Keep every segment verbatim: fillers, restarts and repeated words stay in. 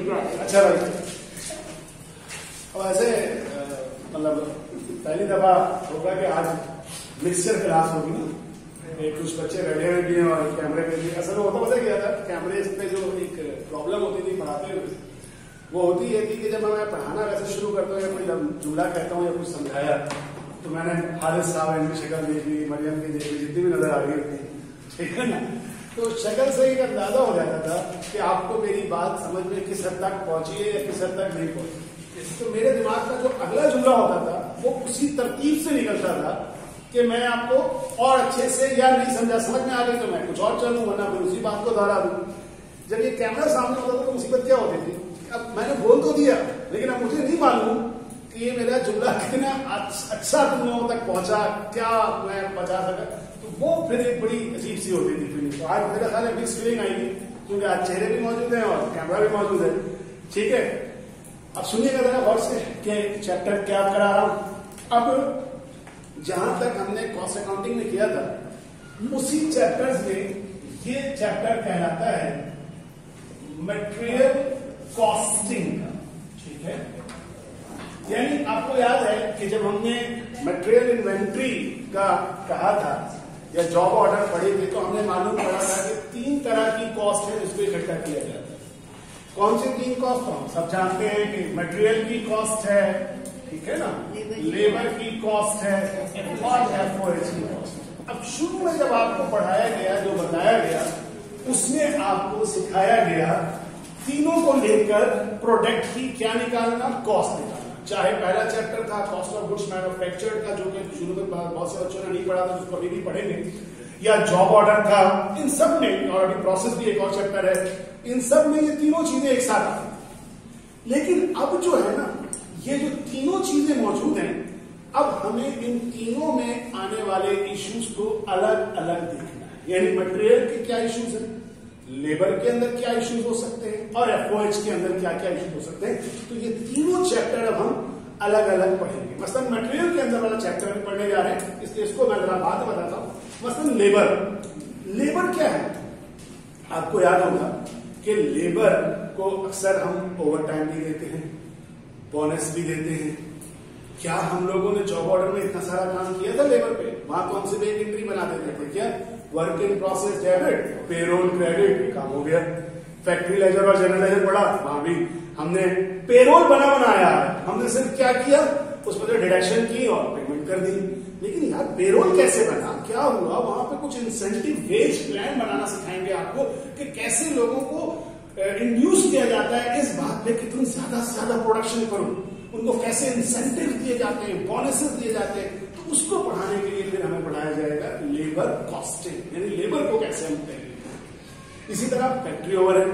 अच्छा भाई, अब ऐसे मतलब पहली दफा होगा कि आज मिक्सचर क्लास होगी ना, एक कुछ बच्चे बैठे हुए भी हैं और कैमरे पे भी। असल में होता पता क्या था, कैमरे पे जो एक प्रॉब्लम होती थी पढ़ाते हुए वो होती है कि जब मैं पढ़ाना वैसे शुरू करता हूँ या कोई जुमला कहता हूँ या कुछ समझाया तो मैंने हारिस साहब इनकी शक्ल देख ली, मरियम की देख ली, जितनी भी नजर आ रही होती, ठीक है ना, तो शक्ल से एक अंदाजा हो जाता था कि आपको मेरी बात समझ में किस हद तक पहुंची है या किस हद तक नहीं पहुंची। तो मेरे दिमाग का जो अगला जुमला होता था वो उसी तरतीब से निकलता था कि मैं आपको और अच्छे से या नहीं समझा, समझ में आ गई तो मैं कुछ और चलूं, वरना फिर उसी बात को दोहरा दूं। जब ये कैमरा सामने होता था तो मुसीबत क्या होती थी, अब मैंने बोल तो दिया लेकिन अब मुझे नहीं मालूम कि ये मेरा जुमला कितना अच्छा तुम लोगों तक पहुंचा, क्या मैं बचा सका। तो वो फिर एक बड़ी अजीब सी होती थी फीलिंग। तो आज मेरा ख्याल है मिक्स फीलिंग आएगी क्योंकि आज चेहरे भी मौजूद है और कैमरा भी मौजूद है, ठीक है। अब सुनिएगा जरा गौर से कि चैप्टर क्या करा रहा हूं। अब जहां तक हमने कॉस्ट अकाउंटिंग में किया था उसी चैप्टर्स में ये चैप्टर कहलाता है मटेरियल कॉस्टिंग का, ठीक है। यानी आपको याद है कि जब हमने मटेरियल इन्वेंट्री का कहा था या जॉब ऑर्डर पढ़े थे तो हमने मालूम पड़ा था कि तीन तरह की कॉस्ट है जिसको इकट्ठा किया जाता है। कौन सी तीन कॉस्ट? हम सब जानते हैं कि मटेरियल की कॉस्ट है, ठीक है ना, लेबर की कॉस्ट है और एफओएच की कॉस्ट। अब शुरू में जब आपको पढ़ाया गया, जो बताया गया उसमें आपको सिखाया गया तीनों को लेकर प्रोडक्ट की क्या निकालना, कॉस्ट निकालना। चाहे पहला चैप्टर था कॉस्ट ऑफ गुड्स मैन्युफैक्चर्ड का, जो कि शुरू में बहुत से बच्चों ने नहीं पढ़ा था, जिसको अभी भी पढ़ेंगे, या जॉब ऑर्डर था, इन सब में, और अभी प्रोसेस भी एक और चैप्टर है, इन सब में ये तीनों चीजें एक साथ आती। लेकिन अब जो है ना, ये जो तीनों चीजें मौजूद हैं, अब हमें इन तीनों में आने वाले इश्यूज को अलग अलग देखना है। यानी मटेरियल के क्या इश्यूज हैं, लेबर के अंदर क्या इश्यूज हो सकते हैं और एफओएच के अंदर क्या क्या इश्यूज हो सकते हैं। तो ये तीनों चैप्टर अब हम अलग अलग पढ़ेंगे। मसलन मटेरियल के अंदर वाला चैप्टर में पढ़ने जा रहे हैं, इसलिए इसको मैं जरा बाद में बताता हूं। मसलन लेबर, लेबर क्या है? आपको याद होगा कि लेबर को अक्सर हम ओवर टाइम भी देते हैं, बोनस भी देते हैं। क्या हम लोगों ने जॉब ऑर्डर में इतना सारा काम किया था लेबर पे? वहां तो हम सिर्फ एक एंट्री बना देते थे, क्या work in process debit, payroll credit, काम हो गया। फैक्ट्री लेजर और जनरल लेजर पढ़ा, वहां भी हमने पेरोल बना बनाया, हमने सिर्फ क्या किया, उसमें तो डिडक्शन की और पेमेंट कर दी। लेकिन यार पेरोल कैसे बना, क्या हुआ, वहां पे कुछ इंसेंटिव वेज प्लान बनाना सिखाएंगे आपको कि कैसे लोगों को इंड्यूस किया जाता है इस बात पे कि तुम ज्यादा से ज्यादा प्रोडक्शन करो, उनको कैसे इंसेंटिव दिए जाते हैं, बोनसेस दिए जाते हैं। तो उसको पढ़ाने के लिए फिर हमें पढ़ाया जाएगा लेबर कॉस्टिंग, यानी लेबर को कैसे हम करेंगे। इसी तरह फैक्ट्री ओवरहेड,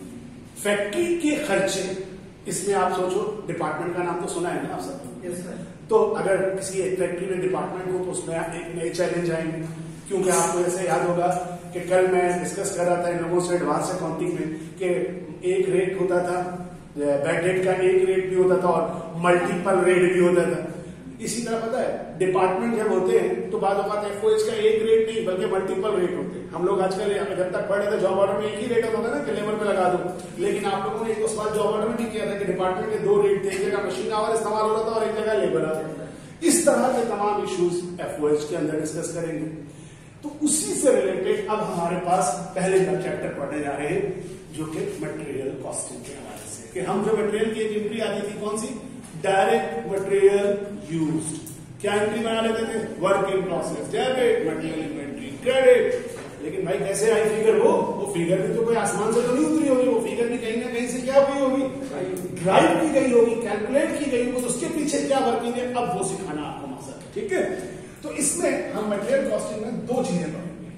फैक्ट्री के खर्चे, इसमें आप सोचो डिपार्टमेंट का नाम तो सुना है ना आप सब। yes, तो अगर किसी एक फैक्ट्री में डिपार्टमेंट हो तो उसमें एक नए चैलेंज आएंगे, क्योंकि आपको ऐसे याद होगा कि कल मैं डिस्कस कर रहा था इन लोगों से एडवांस अकाउंटिंग में कि एक रेट होता था, बैड डेट का एक रेट भी होता था और मल्टीपल रेट भी होता था। इसी तरह पता है डिपार्टमेंट जब होते हैं तो बाद में एफओएच का एक रेट नहीं बल्कि मल्टीपल रेट होते हैं। हम लोग आजकल जब तक पढ़ रहे थे जॉब ऑर्डर में एक ही रेट होता था ना कि लेबर पे लगा दो, लेकिन आप लोगों ने एक सवाल जॉब ऑर्डर में नहीं किया था कि डिपार्टमेंट के दो रेट थे, एक जगह मशीन आवर इस्तेमाल हो रहा था और एक जगह लेबर आ रहा था। इस तरह के तमाम इश्यूज एफओएच के अंदर डिस्कस करेंगे। तो उसी से रिलेटेड अब हमारे पास पहले का चैप्टर पढ़ने जा रहे हैं जो कि मटेरियल कॉस्टिंग के हवाले से, कि हम जो मटेरियल की एक एंट्री आती थी कौन सी, डायरेक्ट मटेरियल यूज्ड, क्या एंट्री बना लेते थे, work in process debit, material inventory credit. लेकिन भाई कैसे आई फिगर, वो वो फिगर भी तो कोई आसमान से तो नहीं उतरी होगी, वो फिगर भी कहीं ना कहीं से क्या हुई होगी, ड्राइव की गई होगी, कैलकुलेट की गई होगी, तो उसके पीछे क्या वर्किंग है, अब वो सिखाना आपको मकसद है, ठीक है। तो इसमें हम मटेरियल कॉस्टिंग में दो चीजें पढ़ेंगे।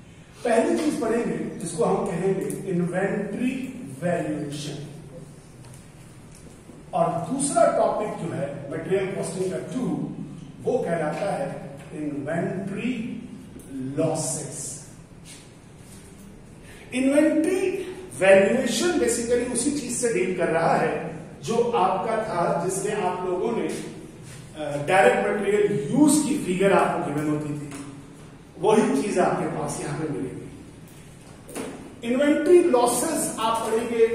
पहली चीज पढ़ेंगे जिसको हम कहेंगे इन्वेंट्री वैल्यूएशन, और दूसरा टॉपिक जो है मटेरियल कॉस्टिंग का टू, वो कहलाता है inventory losses. Inventory valuation basically उसी चीज से डील कर रहा है जो आपका था जिसमें आप लोगों ने डायरेक्ट मटेरियल यूज की फिगर आपको गिवन होती थी, वही चीज आपके पास यहां पे मिलेगी। इन्वेंट्री लॉसेस आप पढ़ेंगे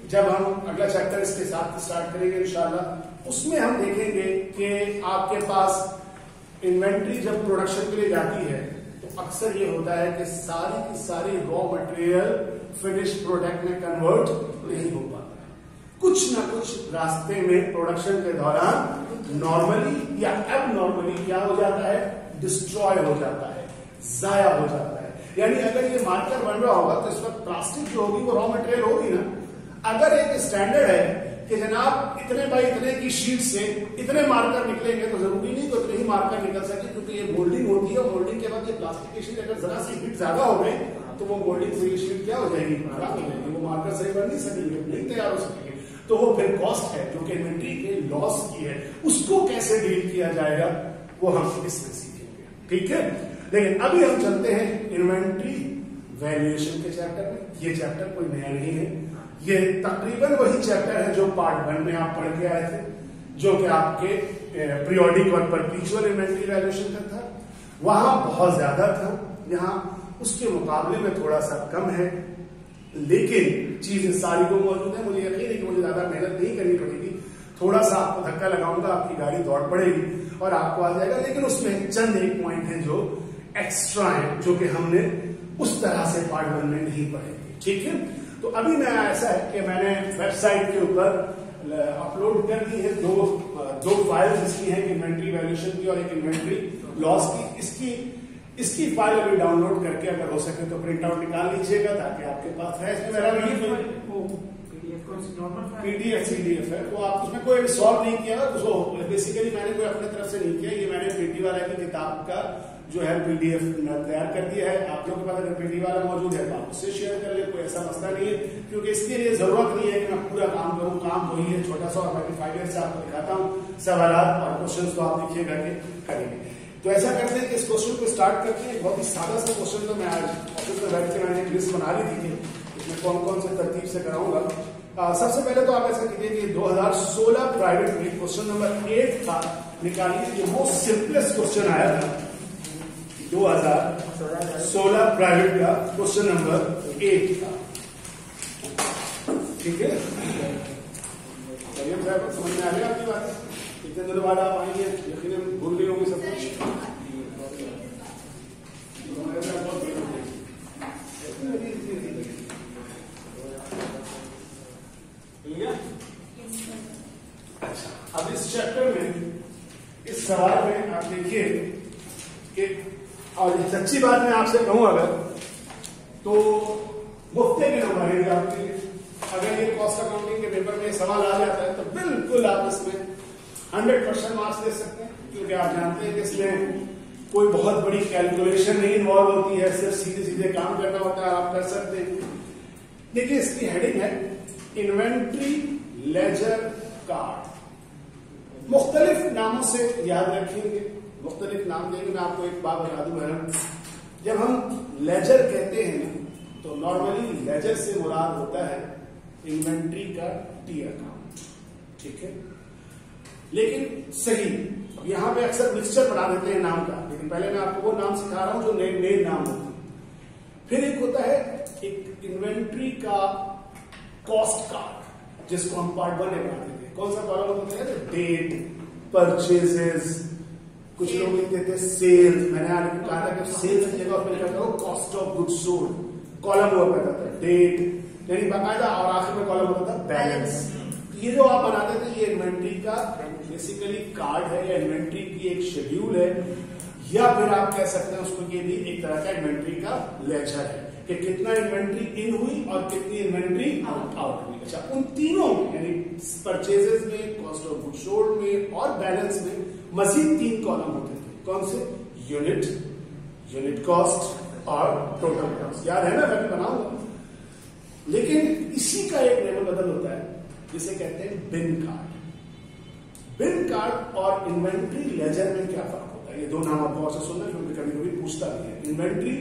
जब हम अगला चैप्टर इसके साथ स्टार्ट करेंगे इंशाल्लाह, उसमें हम देखेंगे कि आपके पास इन्वेंट्री जब प्रोडक्शन के लिए जाती है तो अक्सर ये होता है कि सारी की सारी रॉ मटेरियल फिनिश प्रोडक्ट में कन्वर्ट नहीं हो पाता है। कुछ ना कुछ रास्ते में प्रोडक्शन के दौरान नॉर्मली या अब नॉर्मली क्या हो जाता है, डिस्ट्रॉय हो जाता है, जाया हो जाता है। यानी अगर ये मार्कर बन रहा होगा तो इस वक्त प्लास्टिक जो होगी वो रॉ मटेरियल होगी ना। अगर एक स्टैंडर्ड है कि जनाब इतने बाई इतने की शीट से इतने मार्कर निकलेंगे, तो जरूरी नहीं कि उतने ही मार्कर निकल सके, क्योंकि ये मोल्डिंग होती है। मोल्डिंग के बाद ये प्लास्टिक की शीट अगर जरा सी हीट ज्यादा हो गई तो वो मोल्डिंग से शीट क्या हो जाएगी, खराब हो जाएगी, वो मार्कर सही बन नहीं सकेंगे, नहीं तैयार हो सकेंगे। तो वो फिर कॉस्ट है जो कि इन्वेंट्री के लॉस की है, उसको कैसे डील किया जाएगा वो हम इसमें सीखेंगे, ठीक है। लेकिन अभी हम चलते हैं इन्वेंट्री वैल्यूएशन के चैप्टर में। ये चैप्टर कोई नया नहीं है, ये तकरीबन वही चैप्टर है जो पार्ट वन में आप पढ़ के आए थे, जो कि आपके पीरियोडिक और परपेचुअल इन्वेंट्री वैल्यूएशन का था। वहां बहुत ज्यादा था, यहाँ उसके मुकाबले में थोड़ा सा कम है, लेकिन चीजें सारी को मौजूद है। मुझे यकीन है कि मुझे ज्यादा मेहनत नहीं करनी पड़ेगी, थोड़ा सा आपको धक्का लगाऊंगा, आपकी गाड़ी दौड़ पड़ेगी और आपको आ जाएगा। लेकिन उसमें चंद एक पॉइंट है जो एक्स्ट्रा है, जो कि हमने उस तरह से पार्ट वन में नहीं पढ़े थे, ठीक है। तो अभी मैं ऐसा है कि मैंने वेबसाइट के ऊपर अपलोड कर दी है दो दो फाइल्स इसकी हैं, इन्वेंट्री वैल्यूएशन की और एक इन्वेंट्री लॉस की। इसकी इसकी फाइल अभी डाउनलोड करके अगर हो सके तो प्रिंट आउट निकाल लीजिएगा ताकि आपके पास है। इसमें मेरा पीडीएफ सीडीएफ है, तो आप उसमें कोई सॉल्व नहीं किया, उसको बेसिकली मैंने कोई अपने तरफ से नहीं किया, ये मैंने पीटी वाला की किताब का जो है पीडीएफ तैयार कर दिया है। आप लोगों के पास अगर पीडी वाला मौजूद है तो आप उससे शेयर कर ले, कोई ऐसा मसला नहीं है, क्योंकि इसके लिए जरूरत नहीं है कि मैं पूरा काम करूं। काम वही है छोटा सा, और मैं फाइव ईयर से आपको दिखाता हूँ सवालात और क्वेश्चन को आप देखिएगा कि करेंगे। तो ऐसा करते हैं कि इस क्वेश्चन को स्टार्ट करते हैं। बहुत ही सादा सा क्वेश्चन, तो मैं आज ऑफिस में बैठ के मैंने एक लिस्ट बना ली थी कि इसमें कौन कौन से तरतीब से कराऊंगा। सबसे पहले तो आप ऐसा कीजिए कि दो हज़ार सोलह प्राइवेट में क्वेश्चन नंबर एट था, निकालिए। ये मोस्ट सिंपलेस्ट क्वेश्चन आया था दो हज़ार सोलह प्राइवेट का, क्वेश्चन नंबर एट था, ठीक है। समझ में आ गया आपकी बात? इतने दिनों बाद आप आएंगे, यकीनन भूल गए होंगे सब कुछ। अच्छा, अब इस चैप्टर में इस सवाल में आप देखिए कि, और सच्ची बात मैं आपसे कहूं अगर तो मुफ्ते के नंबर है आपके लिए। अगर ये कॉस्ट अकाउंटिंग के पेपर में सवाल आ जाता है तो बिल्कुल आप इसमें हंड्रेड परसेंट मार्क्स दे सकते हैं, क्योंकि आप जानते हैं कि इसमें कोई बहुत बड़ी कैलकुलेशन नहीं इन्वॉल्व होती है, सिर्फ सीधे सीधे काम करना होता है, आप कर सकते हैं। देखिए इसकी हेडिंग है इन्वेंट्री लेजर कार्ड। मुख्तलिफ नामों से याद रखेंगे, मुख्तलिफ नाम देंगे। मैं आपको एक बात बता दूं मैडम, जब हम लेजर कहते हैं तो नॉर्मली लेजर से मुराद होता है इन्वेंट्री का टी अकाउंट, ठीक है। लेकिन सही यहां पे अक्सर मिक्सचर बना देते हैं नाम का, लेकिन पहले मैं आपको वो नाम सिखा रहा हूं जो नए नए नाम होते हैं। फिर एक होता है एक इन्वेंट्री का कॉस्ट कार्ड, जिसको हम पार्ट वन में बनाते थे। कौन सा कॉलम होता है? डेट, परचेजेस, कुछ लोग लिखते थे सेल्स। मैंने आज कहा था कि सेल्स की जगह पर लिखा था cost of goods sold. Column हुआ करता था डेट, यानी बाकायदा, और आखिर में कॉलम होता था बैलेंस। ये जो आप बनाते थे ये इन्वेंट्री का बेसिकली कार्ड है, या इन्वेंट्री की एक शेड्यूल है, या फिर आप कह सकते हैं उसको ये भी एक तरह का इन्वेंट्री का लेजर है कि कितना इन्वेंट्री इन हुई और कितनी इन्वेंट्री आउट हुई। अच्छा, उन तीनों में यानी परचेजेस में, कॉस्ट ऑफ गुड्स सोल्ड में और बैलेंस में मजीद तीन कॉलम होते थे। कौन से? यूनिट, यूनिट कॉस्ट और टोटल कॉस्ट। याद है ना, मैं बनाऊंगा। लेकिन इसी का एक लेवल बदल होता है जिसे कहते हैं बिन कार्ड। बिन कार्ड और इन्वेंट्री लेजर में क्या फर्क होता है? ये दो नाम आप बहुत से सुनना, क्योंकि कभी कभी पूछता भी है। इन्वेंट्री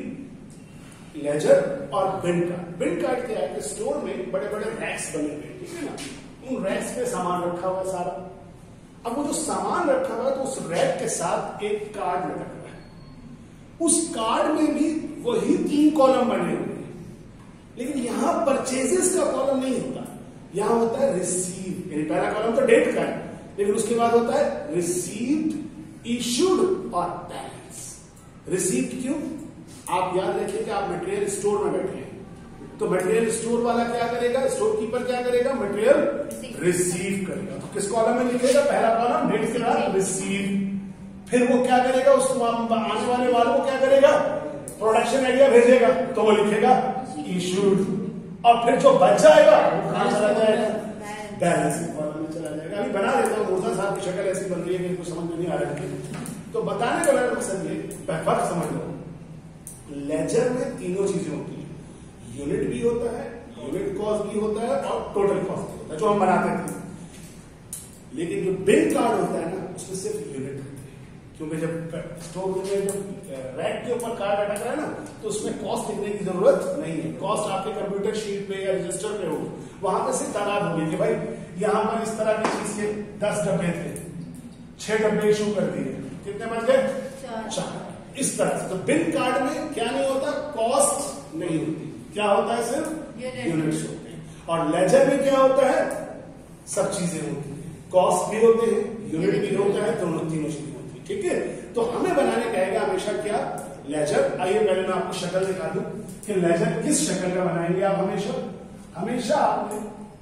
लेजर और बिन कार्ड। बिन कार्ड क्या है कि स्टोर में बड़े बड़े रैक्स बने हुए, ठीक है ना, उन रैक्स में सामान रखा हुआ है सारा। अब वो जो सामान रखा हुआ है तो उस रैक के साथ एक कार्ड लटक रहा है, उस कार्ड में भी वही तीन कॉलम बने हुए हैं, लेकिन यहां परचेजेस का कॉलम नहीं होता, यहां होता है रिसीव, यानी पहला कॉलम तो डेट का है, लेकिन उसके बाद होता है रिसीव्ड, इशूड और बैलेंस। रिसीव्ड क्यों? आप याद रखिए कि आप मटेरियल स्टोर में बैठे हैं, तो मटेरियल स्टोर वाला क्या करेगा, स्टोर कीपर क्या करेगा, मटेरियल रिसीव करेगा। तो किस कॉलम में लिखेगा, पहला कॉलम डेट के बाद रिसीव। फिर वो क्या करेगा, उसको आने वाले वालों को क्या करेगा, प्रोडक्शन आइडिया भेजेगा, तो वो लिखेगा इशूड। और फिर जो बच जाएगा वो कहां चला जाएगा, बैलेंस कॉलम में चला जाएगा। अभी बना देता हूँ, मूर्धा साहब की शक्ल ऐसी बन रही है कि इनको समझ में नहीं आ रहा है, तो बताने का मेरा मकसद ये, फर्क समझ लो। लेजर में तीनों चीजें होती है, यूनिट भी होता है, यूनिट कॉस्ट भी होता है और टोटल कॉस्ट भी होता है, जो हम बनाते थे। लेकिन जो बिल कार्ड होता है ना, उसमें सिर्फ यूनिट होती है, क्योंकि जब स्टोर रूम में जब रैक के ऊपर कार्ड अटक रहा है ना, तो उसमें कॉस्ट लिखने की जरूरत नहीं है। कॉस्ट आपके कंप्यूटर शीट पे या रजिस्टर पे हो, वहां पे सिर्फ तादाद होगी कि भाई यहाँ पर इस तरह की चीज के दस डब्बे थे, छह डब्बे इशू कर दिए, कितने बच गए, चार। इस तरह से तो बिल कार्ड में क्या नहीं होता, कॉस्ट नहीं होती, क्या होता है, सिर्फ यूनिट्स होते हैं। और लेजर में क्या होता है, सब चीजें होती है, कॉस्ट भी होते हैं, यूनिट भी होता है, दोनों तीनों चीजें होती है। ठीक है, तो हमें बनाने कहेगा हमेशा क्या, लेजर। आइए पहले मैं आपको शक्ल दिखा दूं कि लेजर किस शक्ल का बनाएंगे आप। हमेशा हमेशा आपने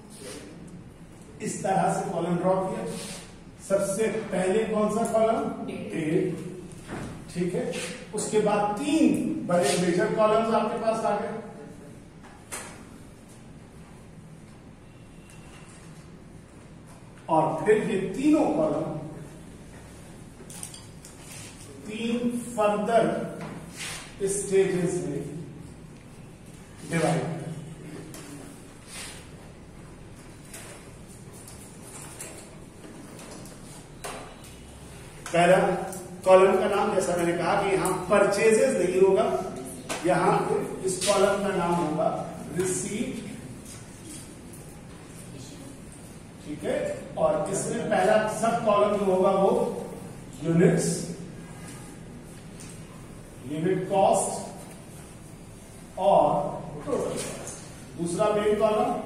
इस तरह से कॉलम ड्रॉ किया, सबसे पहले कौन सा कॉलम, डेट, ठीक है। उसके बाद तीन बड़े मेजर कॉलम्स आपके पास आ गए, और फिर ये तीनों कॉलम तीन फर्दर स्टेजेस में डिवाइड करें। पहला कॉलम का नाम, जैसा मैंने कहा कि यहां परचेजेस नहीं होगा, यहां इस कॉलम का नाम होगा रिसीट, ठीक है। और इसमें पहला सब कॉलम जो होगा वो यूनिट्स, यूनिट कॉस्ट और टोटल कॉस्ट। दूसरा मेन कॉलम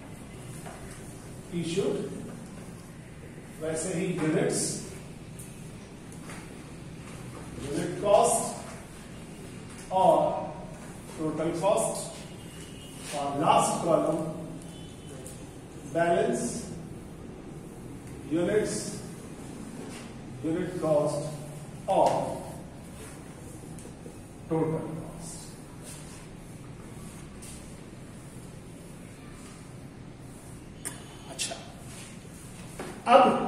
इशूड, वैसे ही यूनिट्स, यूनिट कॉस्ट और टोटल कॉस्ट। और last column balance, units, unit cost और टोटल कॉस्ट। अच्छा, अब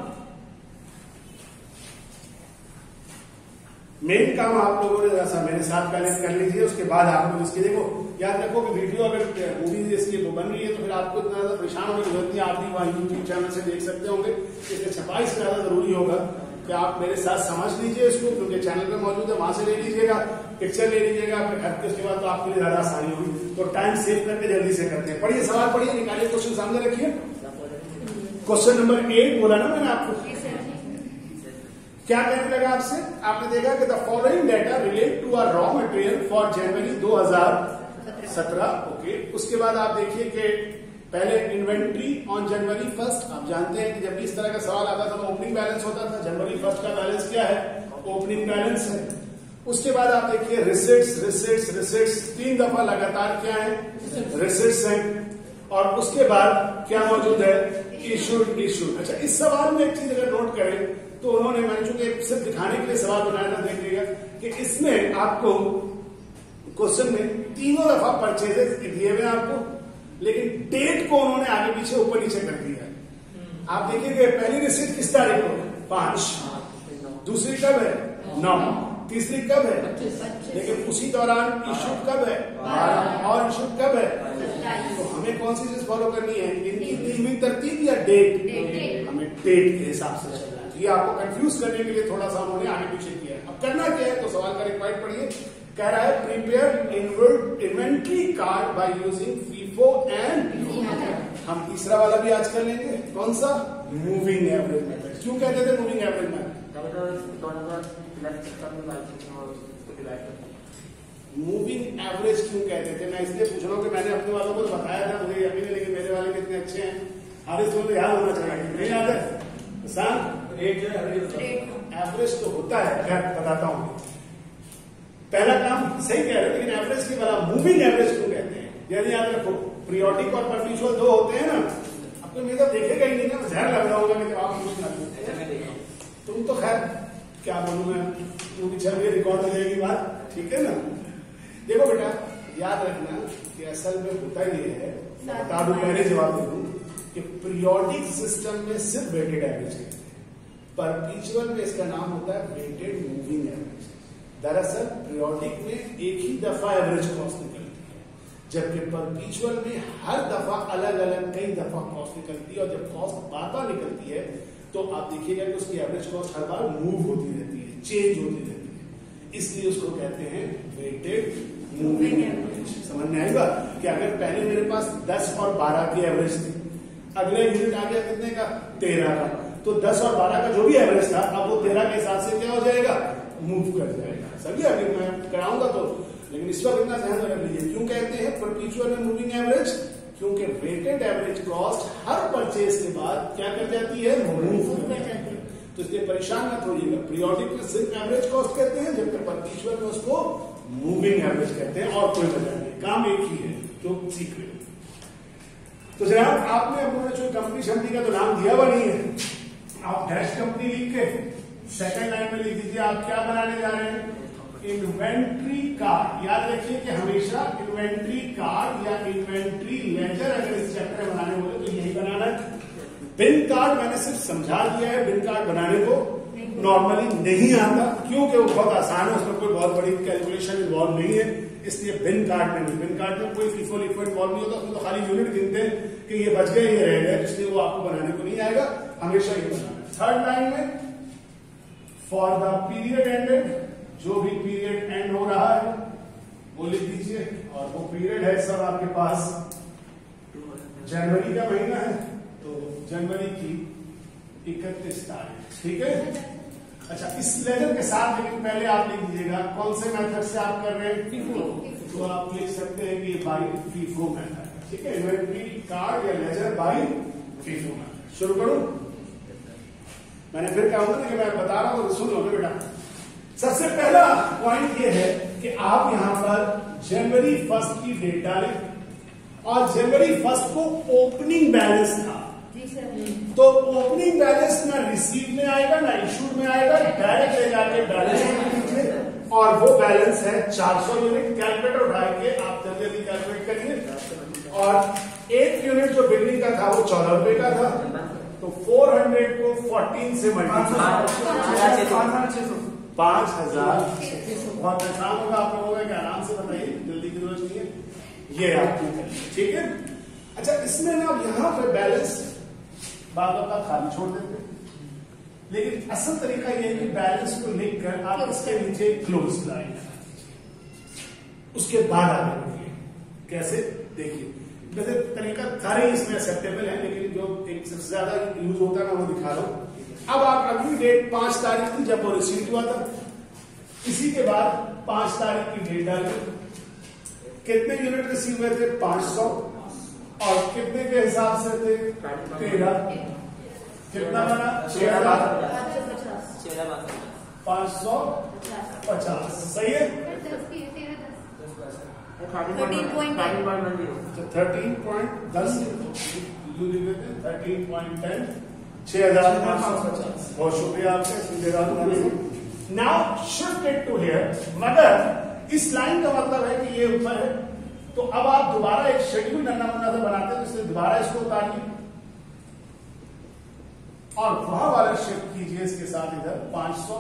मेन काम आप लोगों ने जैसा मेरे साथ पहले कर लीजिए, उसके बाद आप लोग इसके देखो, याद रखो कि वीडियो अगर मूवी इसकी बन रही है तो फिर आपको इतना ज्यादा परेशान होने की जरूरत नहीं, आप भी वहां यूट्यूब चैनल से देख सकते होंगे। इसलिए छपाई से ज्यादा जरूरी होगा कि आप मेरे साथ समझ लीजिए इसको, क्योंकि चैनल पे मौजूद है, वहां से ले लीजिएगा, पिक्चर ले लीजिएगा, फिर घर के उसके बाद तो आपके लिए ज्यादा आसानी होगी। तो टाइम सेव करके जल्दी से करते हैं। पढ़िए, सवाल पढ़िए, निकालिए, क्वेश्चन सामने रखिए। क्वेश्चन नंबर एट बोला ना मैंने आपको, क्या कहने लगा आपसे, आपने देखा कि the following data relate to a raw material for जनवरी दो हज़ार सत्रह। ओके, उसके बाद आप देखिए कि पहले इन्वेंट्री ऑन जनवरी फर्स्ट। आप जानते हैं कि जब भी इस तरह का सवाल आता था तो ओपनिंग बैलेंस होता था, जनवरी फर्स्ट का बैलेंस क्या है, ओपनिंग बैलेंस है। उसके बाद आप देखिए रिसिट्स, रिसिट्स, रिसिट्स, तीन दफा लगातार क्या है, रिसिट्स है। और उसके बाद क्या मौजूद है, इशूड, इशूड। अच्छा, इस सवाल में एक चीज अगर नोट करें तो उन्होंने, मैंने चूंकि सिर्फ दिखाने के लिए सवाल बनाया था, देखिएगा कि इसमें आपको क्वेश्चन में तीनों दफा परचेजेस दिए हुए आपको, लेकिन डेट को उन्होंने आगे पीछे ऊपर नीचे कर दिया। आप देखिए पहली रिसीट किस तारीख को, पांच, दूसरी कब है, नौ, तीसरी कब है, लेकिन उसी दौरान इशू कब है, बारह, और इशू कब है। तो हमें कौन सी चीज फॉलो करनी है, इनकी दी हुई तरतीब या डेट, हमें डेट के हिसाब से चलना है। ये आपको कंफ्यूज करने के लिए थोड़ा सा उन्होंने आगे पीछे किया है। अब करना क्या है, तो सवाल का रिक्वायर्ड पढ़िए। कह रहा है prepare inventory card by using FIFO and, हम तीसरा वाला भी आज कर लेंगे, कौन सा, मूविंग एवरेज मेथड। क्यों कहते थे moving average method, moving average क्यों कहते थे? मैं इसलिए पूछ रहा हूँ कि मैंने अपने वालों को तो बताया था, मुझे यकीन है, लेकिन मेरे वाले कितने अच्छे हैं, हारिस को तो याद होना चाहिए, नहीं याद है? रेट जो है एवरेज तो होता है, मैं बताता हूँ। पहला काम सही कह रहे हो, लेकिन एवरेज की बड़ा मूविंग एवरेज क्यों कहते हैं? यानी याद रखो, पीरियोडिक और परपेचुअल दो होते हैं ना, आपको मेरा देखेगा ही नहीं ना, जहर लग रहा होगा कि जब आप तुम तो खैर क्या बोलूं मैं, क्योंकि चलिए रिकॉर्ड हो जाएगी बात, ठीक है ना। देखो बेटा, याद रखना कि असल में होता ये है, बता दूं, पहले जवाब दे दूं कि पीरियोडिक सिस्टम में सिर्फ वेटेड एवरेज है, परपेचुअल में इसका नाम होता है वेटेड मूविंग एवरेज। दरअसल पीरियोडिक में एक ही दफा एवरेज कॉस्ट निकलती है, जबकि परपेचुअल में हर दफा अलग अलग कई दफा कॉस्ट निकलती है, और जब कॉस्ट बार बार निकलती है तो आप देखिएगा कि उसकी एवरेज कॉस्ट हर बार मूव होती रहती है, चेंज होती रहती है, इसलिए उसको कहते हैं वेटेड मूविंग एवरेज। समझ में आएगा कि अगर पहले मेरे पास दस और बारह की एवरेज थी, अगले यूनिट आ गया कितने का? तेरह का, तो दस और बारह का जो भी एवरेज था अब वो तेरह के हिसाब से क्या हो जाएगा? मूव कर जाएगा। सभी अभी मैं कराऊंगा तो, लेकिन इस वक्त इतना ध्यान रख लीजिए। क्यों कहते हैं परपेचुअल में मूविंग एवरेज? क्योंकि वेटेड एवरेज कॉस्ट हर परचेज के बाद क्या कर जाती है? मूव कर जाती है। तो इसलिए परेशान मत होइएगा, पीरियोडिक में सिर्फ एवरेज कॉस्ट कहते हैं, जबकि परपेचुअल में उसको मूविंग एवरेज कहते हैं, और कोई वजह नहीं, काम एक ही है जो सीख रहे हो। तो जनाब, आपने अपने जो कंपनी शम्पनी का तो नाम दिया हुआ नहीं है, आप डैश कंपनी लिख के सेकंड लाइन में लिख दीजिए आप क्या बनाने जा रहे हैं? Inventory card. याद रखिए कि हमेशा इन्वेंट्री कार्ड या इन्वेंट्री लेजर अगर इस चैप्टर में बनाने बोले तो यही बनाना है। बिन कार्ड मैंने सिर्फ समझा दिया है, बिन कार्ड बनाने को नॉर्मली नहीं आता, क्योंकि वो बहुत आसान है, उसमें कोई बहुत बड़ी कैलकुलेशन इन्वॉल्व नहीं है, इसलिए बिन कार्ड में नहीं। बिन कार्ड में कोई फीफो लिफो इन्वॉल्व नहीं होता, उसमें तो खाली यूनिट गिनते हैं कि ये बच गए, ये रह गए, इसलिए वो आपको बनाने को नहीं आएगा, हमेशा ये बनाना है। थर्ड लाइन में फॉर द पीरियड एंडेड, जो भी पीरियड एंड हो रहा है वो लिख दीजिए, और वो पीरियड है सब आपके पास जनवरी का महीना है, तो जनवरी की इकतीस तारीख, ठीक है। अच्छा, इस लेजर के साथ लेकिन पहले आप लिख दीजिएगा कौन से मेथड से आप कर रहे हैं? फीफो। तो आप लिख सकते हैं कि बाई फीफो मेथड, ठीक है। इन्वेंट्री कार्ड या लेजर बाई फीफो मेथड। शुरू करूं? मैंने फिर कहूंगा ना कि मैं बता रहा हूं तो सुन लो बेटा। सबसे पहला पॉइंट ये है कि आप यहां पर जनवरी फर्स्ट की डेट डालें, और जनवरी फर्स्ट को ओपनिंग बैलेंस था, तो ओपनिंग बैलेंस ना रिसीव में आएगा ना इशू में आएगा, डायरेक्ट ले जाके बैलेंस में लीजिए, और वो बैलेंस है चार सौ यूनिट। कैलकुलेटर उठा के आप जल्दी जल्दी कैलकुलेट करिए, और एक यूनिट जो बिल्डिंग का था वो चौदह रुपए का था, तो चार सौ को चौदह से मल्टीप्लाई पांच हजार बहुत आसान होगा आप लोगों का, आराम से बताइए, जल्दी की जरूरत नहीं है, ये आपकी करिए, ठीक है। अच्छा, इसमें ना यहां पे बैलेंस बार बार खाली छोड़ देते, लेकिन असल तरीका यह है कि बैलेंस को लिखकर आप इसके नीचे क्लोज लाइन, उसके बाद आगे बढ़िए। कैसे? देखिए, वैसे तरीका सारे इसमें एक्सेप्टेबल है, लेकिन जो एक सबसे ज्यादा यूज होता है ना वो दिखा रहा हूं। अब आप अगली डेट पांच तारीख थी जब वो रिसीव हुआ था, इसी के बाद पांच तारीख की डेट डाल, कितने यूनिट रिसीव हुए थे? पांच सौ, और कितने के हिसाब से थे? तेरह। कितना बना? छह हजार पांच सौ पचास। सही है। थर्टीन पॉइंट दस थर्टीन पॉइंट टेन छह हजार पांच सौ पचास। बहुत शुक्रिया आपसे। Now shift it to here. मगर इस लाइन का मतलब है कि ये ऊपर है, तो अब आप दोबारा एक शेड्यूल नन्ना मुन्ना सा बनाते हैं, इसलिए दोबारा इसको उतारिए और वहां वाला शिफ्ट कीजिए इसके साथ इधर पांच सौ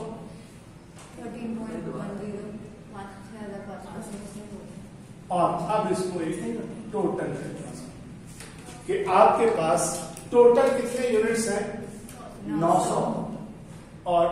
और अब इसको एक टोटल कि आपके पास टोटल कितने यूनिट्स हैं? नौ सौ और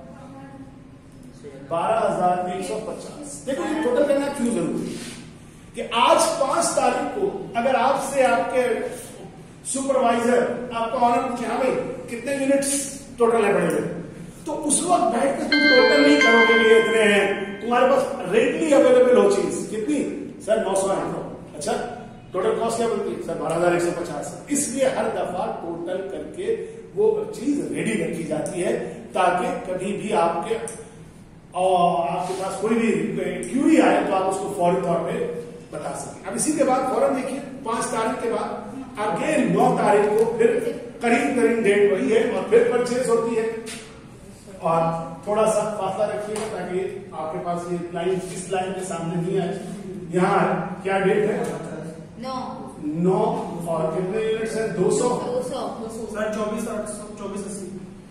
बारह हजार एक सौ पचास। देखो ये टोटल करना क्यों जरूरी है कि आज पांच तारीख को अगर आपसे आपके सुपरवाइजर आपको ऑनर पूछे, हाँ भाई कितने यूनिट्स टोटल है बड़े, तो उस वक्त बैठ के तुम टोटल नहीं करोगे कि ये इतने हैं, तुम तुम्हारे पास रेडली अवेलेबल हो चीज कितनी सर नौ सौ आठ अच्छा टोटल कॉस्ट क्या बनती है सर बारह हजार एक सौ पचास इसलिए हर दफा टोटल करके वो चीज रेडी रखी जाती है ताकि कभी भी आपके और आपके पास कोई भी क्यूरी आए तो आप उसको फौरी तौर पे बता सकें। अब इसी के बाद फौरन देखिए पांच तारीख के बाद अगेन नौ तारीख को फिर करीब करीब डेट वही है और फिर परचेज होती है और थोड़ा सा फासला रखिएगा ताकि आपके पास ये लाइन इस लाइन के सामने नहीं आए। यहाँ क्या डेट है नौ नौ और कितने यूनिट्स है दो सौ सर चौबीस आठ सौ चौबीस अस्सी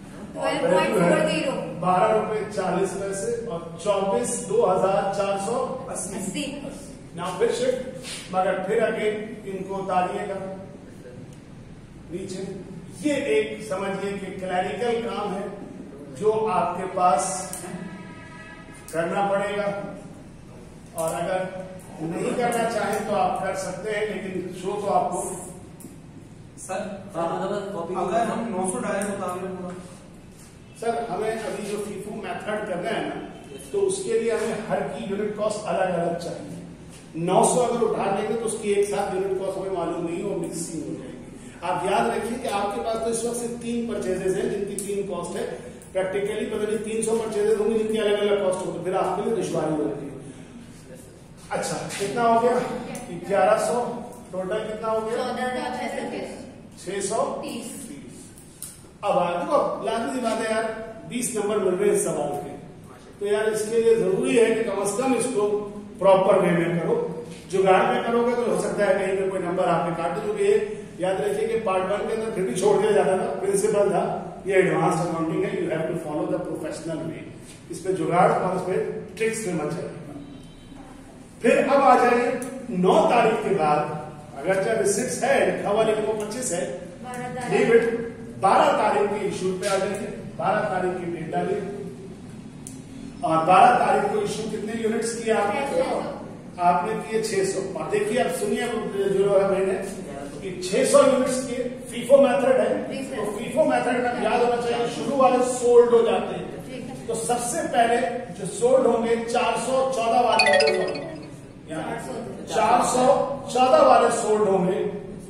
बारह रुपए चालीस पैसे और चौबीस दो हजार चार सौ अस्सी ना फिर शिफ्ट मगर फिर आगे इनको उतारिएगा नीचे। ये एक समझिए कि क्लैरिकल काम है जो आपके पास करना पड़ेगा और अगर नहीं करना चाहें तो आप कर सकते हैं लेकिन शो तो आपको सर अगर हम नौ सौ डायरेक्ट उतार लें पूरा सर हमें अभी जो फीफो मेथड करना है ना तो उसके लिए हमें हर की यूनिट कॉस्ट अलग अलग चाहिए। नौ सौ अगर उठा लेंगे तो उसकी एक साथ यूनिट कॉस्ट हमें मालूम नहीं और मिक्सिंग हो जाएगी। आप याद रखिए कि आपके पास तो इस वक्त सिर्फ तीन परचेजेस हैं जिनकी तीन कॉस्ट है। प्रैक्टिकली पता नहीं तीन सौ परचेजेस होंगे जिनकी अलग अलग कॉस्ट होगी फिर आपके लिए दुश्वारी होगी। अच्छा कितना हो गया ग्यारह सौ टोटल कितना हो गया छह सौ तीस। अब देखो लाजमी बात है यार बीस नंबर मिल रहे हैं इस सवाल के तो यार इसके लिए जरूरी है कि कम से कम इसको प्रॉपर वे में करो। जुगाड़ में करोगे तो हो सकता है कहीं पे कोई नंबर आपने काट दो। ये याद रखिए कि पार्ट वन के अंदर फिर भी छोड़ दिया जाता था प्रिंसिपल था ये एडवांस अकाउंटिंग है you have to follow the professional way. इस पे जुगाड़ और इस पे ट्रिक्स में मत चलेगा। फिर अब आ जाइए नौ तारीख के बाद अगर चाहे रिसिप्ट है लिखा हुआ लेकिन वो पच्चीस है डेबिट बारह तारीख के इशू पे आ जाइए। बारह तारीख की डेट डालिए और बारह तारीख को इशू कितने यूनिट्स किए आपने आपने किए छह सौ। और देखिए अब सुनिए जो है मैंने कि छह सौ यूनिट्स किए फीफो मेथड है तो फीफो मेथड में याद होना चाहिए शुरू वाले सोल्ड हो जाते हैं तो सबसे पहले जो सोल्ड होंगे चार सौ चौदह वाले चार सौ चौदह वाले सोल्ड होंगे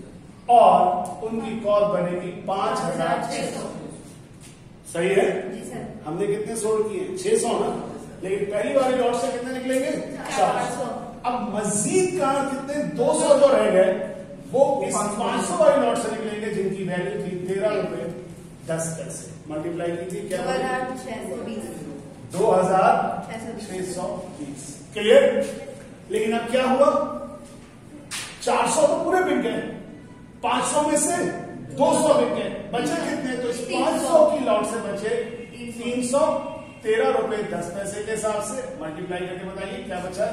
और उनकी कॉस्ट बनेगी पांच हजार छह सौ। सही है जी सर। हमने कितने सोल्ड किए छह सौ ना लेकिन पहली वाली लॉट से कितने निकलेंगे चार सौ। अब मजीद का कितने दो सौ जो रह गए वो इस पांच सौ वाली लॉट से निकलेंगे जिनकी वैल्यू थी तेरह रुपए दस पैसे मल्टीप्लाई कीजिए क्या दो हजार छह सौ बीस। क्लियर। लेकिन अब क्या हुआ चार सौ तो पूरे बिक गए पांच सौ में से दो सौ बिक गए बचे कितने तो इस पांच सौ की लॉट से बचे तीन सौ तेरह रुपए दस पैसे के हिसाब से मल्टीप्लाई करके बताइए क्या बचा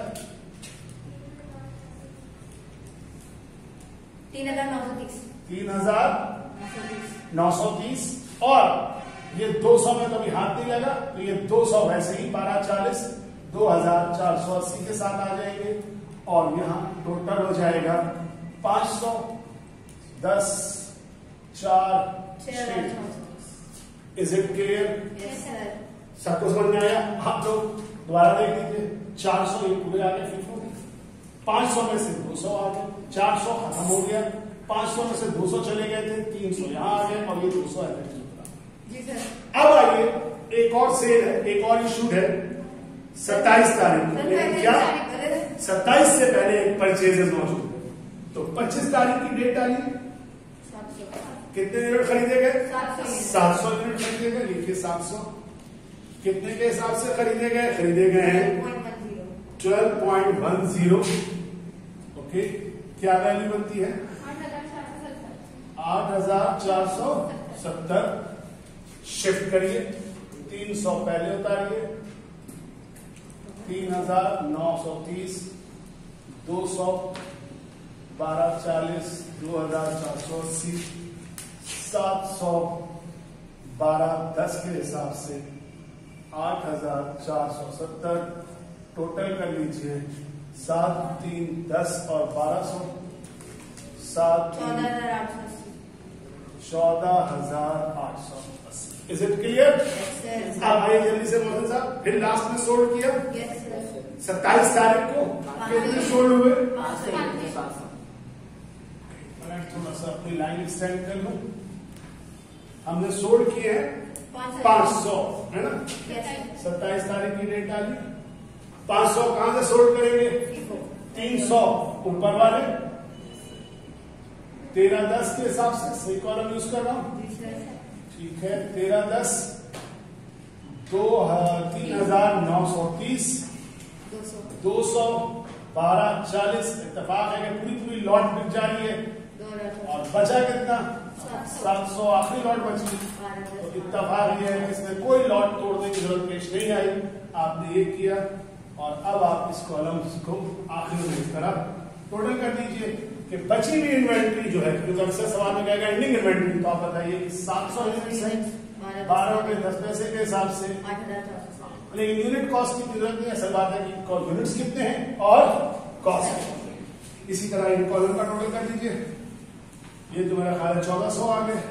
तीन हजार नौ सौ तीस तीन हजार नौ सौ तीस और ये दो सौ में कभी हाथ नहीं लगा तो ये दो सौ वैसे ही बारह चालीस दो हजार चार सौ अस्सी के साथ आ जाएंगे और यहाँ टोटल हो जाएगा पांच सौ दस चार छह। इज इट क्लियर सबको समझ में आया। आप लोग दोबारा देख लीजिए चार सौ ये पूरे आ गए फीफो पांच सौ में से दो सौ आ गए चार सौ खत्म हो गया पांच सौ में से दो सौ चले गए थे तीन सौ यहाँ आ गए और ये दो सौ है। अब आइए एक और सेल है एक और इशूड है सत्ताईस तारीख को क्या सत्ताईस से पहले एक परचेजेस मौजूद है तो पच्चीस तारीख की डेट डाली कितने यूनिट खरीदे गए सात सौ यूनिट खरीदे गए लिखिए सात सौ कितने के हिसाब से खरीदे गए खरीदे गए हैं twelve point one zero. Okay क्या वैल्यू बनती है आठ हजार चार सौ सत्तर। शिफ्ट करिए तीन सौ पहले उतारिए तीन हजार नौ सौ तीस दो सौ बारह चालीस दो हजार चार सौ अस्सी सात सौ बारह दस के हिसाब से आठ हजार चार सौ सत्तर टोटल कर लीजिए सात तीन दस और बारह सौ सात चौदह हजार आठ सौ अस्सी। Is it clear. अब आइए जल्दी से मोहन साहब फिर लास्ट में सोल्ड किया yes, सत्ताईस तारीख को कितने सोल्ड हुए? थोड़ा सा अपनी लाइन एक्सटेंड कर लूं। हमने सोल्ड किए हैं पांच सौ, है ना? सत्ताईस तारीख की डेट डाली। पांच सौ कहां से सोल्ड करेंगे? तीन सौ ऊपर वाले तेरह दस के हिसाब से सही कॉलम यूज कर रहा हूं। ठीक है, तेरह दस दो तीन हजार नौ सौ तीस, दो सौ बारह चालीस। इत्तेफाक है कि पूरी पूरी लॉट बिक जा रही है और बचा कितना? सात सौ आखिरी लॉट बची। तो इत्तेफाक ये है कि इसमें कोई लॉट तोड़ने की जरूरत पेश नहीं आई। आपने ये किया और अब आप इस कॉलम को आखिरी में इस तरह टोटल कर दीजिए कि बची हुई इन्वेंट्री जो है, क्योंकि अक्सर सवाल में कहेगा एंडिंग इन्वेंट्री, तो आप बताइए कि सात सौ यूनिट्स है बारह रुपए दस पैसे के हिसाब से। लेकिन यूनिट कॉस्ट की जरूरत नहीं, असल बात है कि यूनिट्स कितने हैं और कॉस्ट। इसी तरह इन कॉलम का टोटल कर दीजिए। ये तो मेरा ख्याल है चौदह सौ आ गए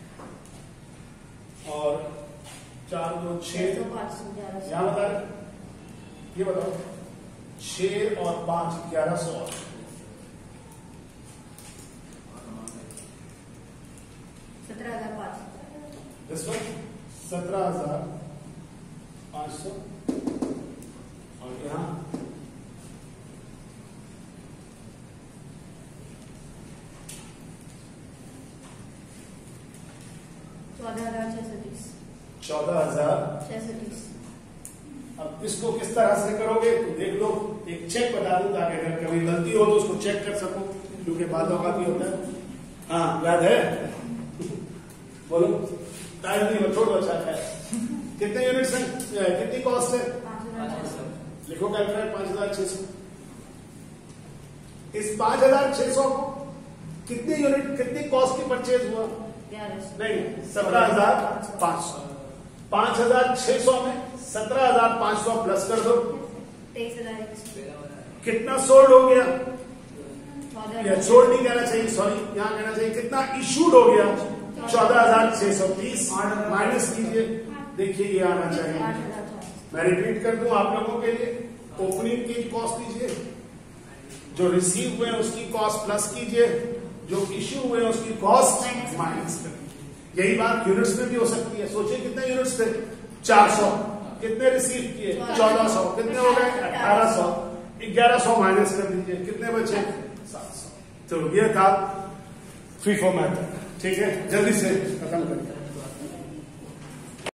और चार दो छह यहां बता रहे, ये बताओ छह और पांच ग्यारह सौ सत्रह हजार पाँच दिस वन सत्रह हजार पांच सौ और यहां चौदह हजार छह सौ तीस चौदह हजार छह सौ तीस। अब इसको किस तरह से करोगे तो देख लो, एक चेक बता दूं ताकि अगर कभी गलती हो तो उसको चेक कर सको, क्योंकि बातों का भी होता है। हाँ याद है? बोलो, टाइम नहीं छोड़ अच्छा है। कितने यूनिट्स हैं, कितनी कॉस्ट है? लिखो कैलकुलेट पांच हजार छह सौ। इस पांच हजार छह सौ को कितनी यूनिट कितनी कॉस्ट की परचेज हुआ? नहीं, सत्रह हजार पांच सौ। पांच हजार छह सौ में सत्रह हजार पांच सौ प्लस कर दो, तेईस हजार कितना सोल्ड हो गया? या सोल्ड नहीं कहना चाहिए, सॉरी यहां कहना चाहिए कितना इशूड हो गया? चौदह हजार छह सौ तीस माइनस कीजिए, देखिए ये आना चाहिए। मैं रिपीट कर दूं आप लोगों के लिए, ओपनिंग की कॉस्ट लीजिए, जो रिसीव हुए उसकी कॉस्ट प्लस कीजिए, जो इश्यू हुए उसकी कॉस्ट माइनस करिए। यही बात यूनिट्स में भी हो सकती है। सोचिए कितने यूनिट्स थे? चार सौ। कितने रिसीव किए? चौदह सौ। कितने हो गए? अठारह सौ। ग्यारह सौ माइनस कर दीजिए, कितने बचे? सात सौ। तो ये था फ्री फॉर्मेट। ठीक है, जल्दी से खत्म करिए।